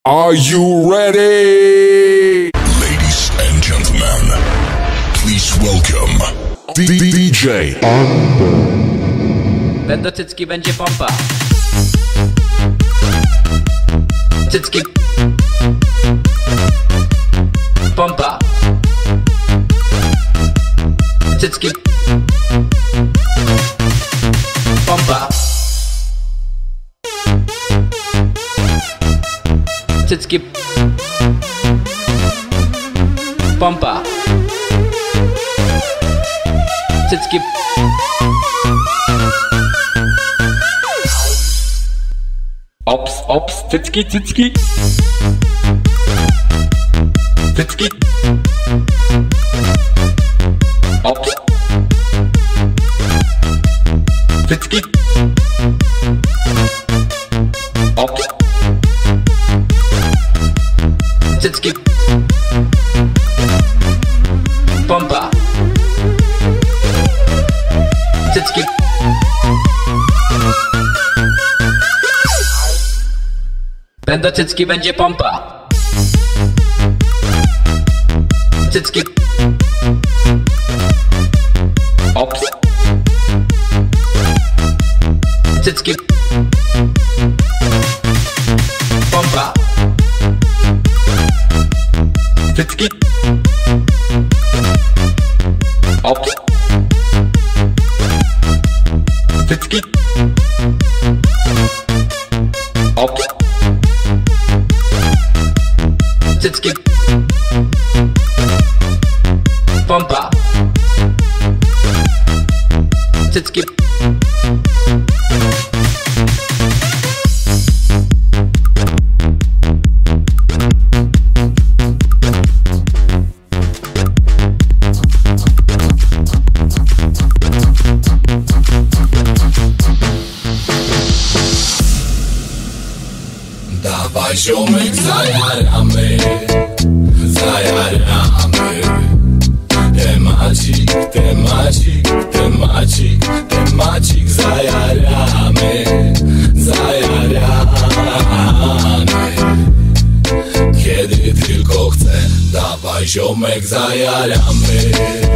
Are you ready? Ladies and gentlemen, please welcome DJ Będą cycki, będzie pompa. Cycki. Pompa. Cycki. Pompa. Cycki. Pompa. Cycki. Ops, ops, cycki, cycki. Cycki. Ops. Cycki. Ops. Cycki. Pompa. Cycki. Będą cycki, będzie pompa. Cycki. Ops. Cycki. Pompa. Cycki. Ops. Cycki. Ops. Cycki. Pompa. Cycki. Dawaj ziomek, zajaramy, zajaramy. Temacik, temacik, temacik, temacik, zajaramy, zajaramy. Kiedy tylko chcę, dawaj ziomek, zajaramy,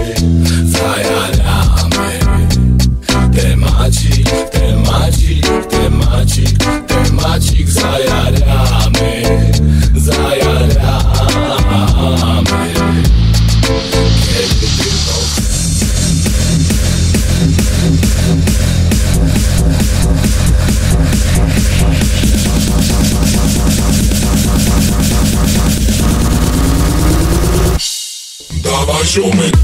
zajaramy. Temacik, temacik, temacik, temacik, zajaramy, zajaramy. Kiedy tylko chcę. Dawaj ziomek.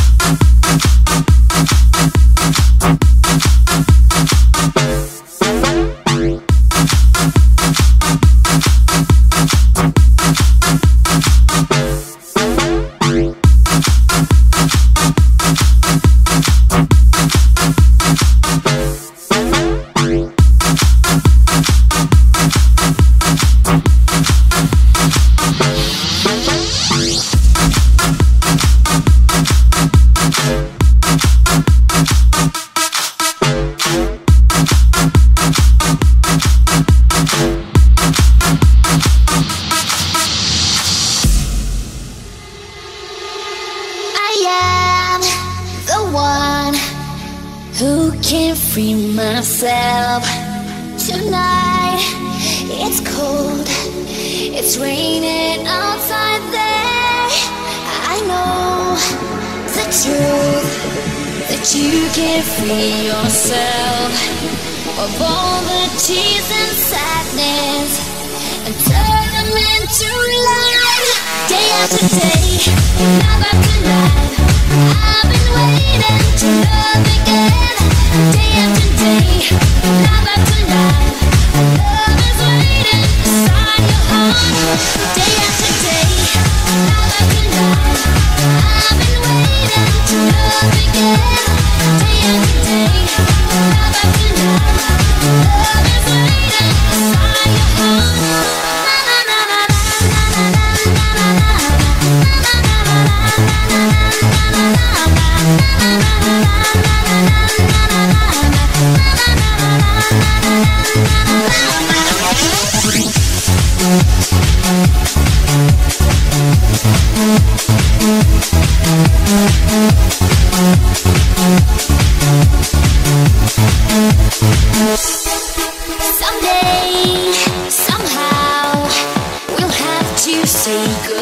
Who can free myself tonight? It's cold, it's raining outside there. I know the truth, that you can free yourself of all the tears and sadness and turn them into light. Day after day, night after night, I've been waiting to love again. Day after day, night after night, love is waiting inside your heart. Day after day, night after night, I've been waiting to love again. Day after day, night after night, love is waiting inside your heart.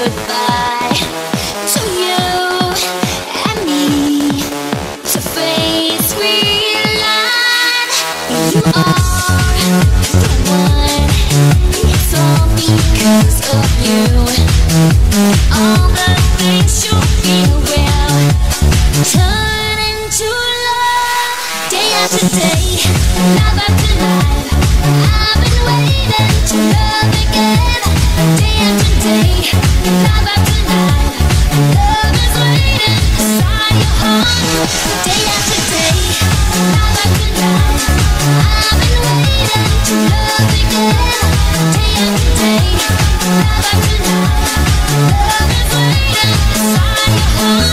goodbye to you and me to face real life. You are the one. It's all because of you. All the things you feel will turn into love. Day after day, love after life. I've been waiting to love again. Day after day, love after life. Love is waiting inside your heart. Day after day, love after life. I've been waiting to love again. Day after day, love after life. Love is waiting inside your heart.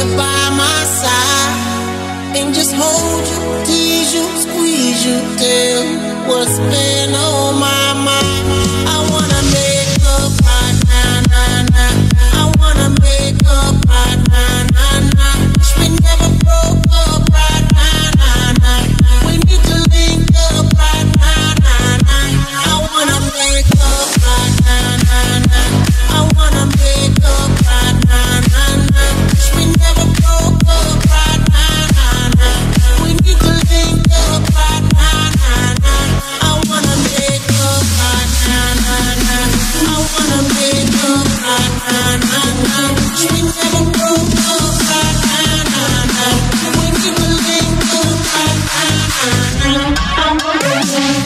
here by my side and just hold you, tease you, squeeze you, tell you what's been on my mind. I wanna make up right now, nah, nah. I wanna make up right now, nah, nah. Wish we never broke up right now, nah, nah. We need to link up right now, nah, nah. I wanna make up right now, nah, nah. I wanna make up right now, nah, nah. Wish we never broke up right now, nah, nah. We need to link up right now, nah, nah. I wanna make up right now, nah, nah. I wanna make up right now, nah, nah. Wish we never broke up right now, nah, nah. We need to link up right now, nah, nah. I wanna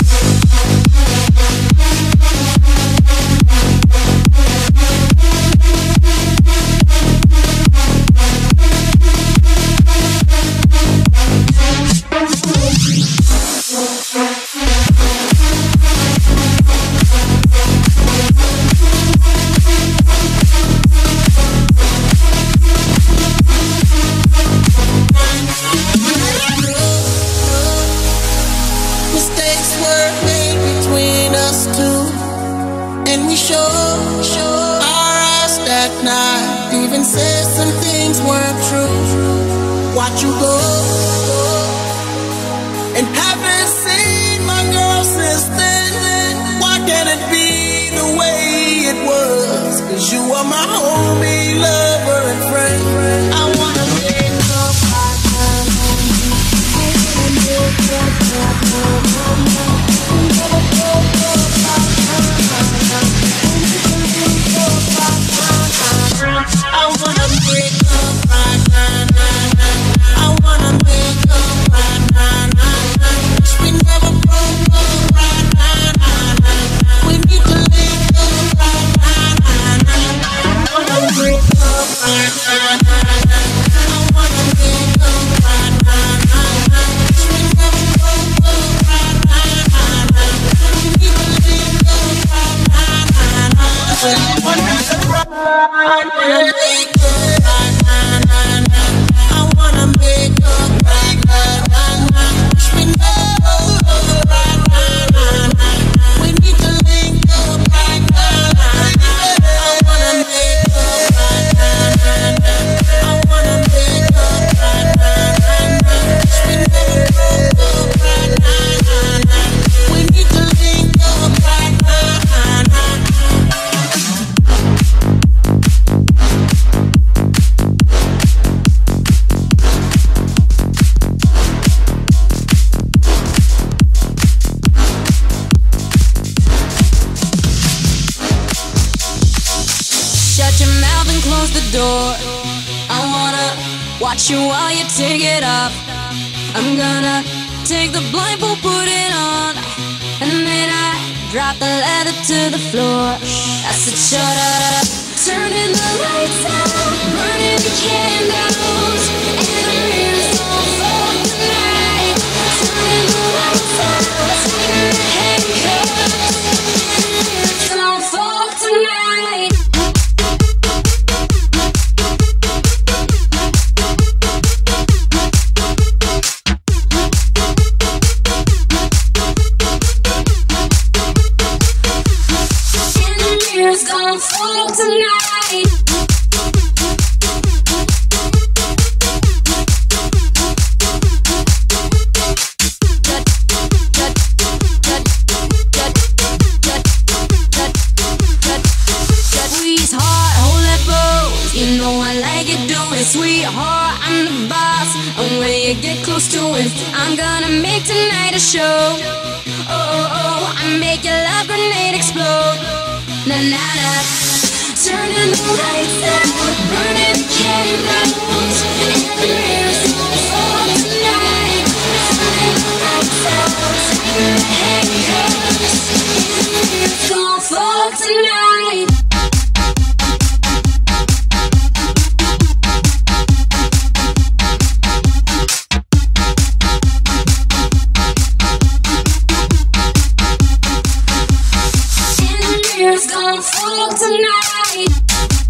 mistakes were made between us two, and we sure our eyes that night even said some things weren't true. Watch you go, and haven't seen my girl since then. Why can't it be the way it was? 'Cause you are my homie, lover, and friend. I wanna make up right now. I wanna make up right now. I wanna make up right now. Wish we never broke up right now. We need to link up right now. I wanna make up right now. I wanna make up right now. Wish we never broke up right now. We need to link up right now. I wanna make up right now. I wanna make up right now. Wish we never broke right now. We need to link up right now. I wanna make up right now. I wanna make up right now. Wish we never broke up right now. We need to link up right now. Shut your mouth and close the door. I wanna watch you while you take it off. I'm gonna take the blindfold, put it on, and then I drop the leather to the floor. I said shut up. Turning the lights out, burning the candles, and the mirror's on for tonight. Turning the lights out, taking the handcuffs, and the mirror's on for tonight. It's gonna fall tonight. Squeeze hard, hold that pose. You know I like it, do it, sweetheart. I'm the boss, and when you get close to it, I'm gonna make tonight a show. Oh, oh, oh, I make your love grenade explode. Na na na. Turning the lights out, burning the candles, and the mirror's on for tonight. Turning the lights out, taking the handcuffs, and the mirror's on for tonight. And the mirror's gonna fall tonight.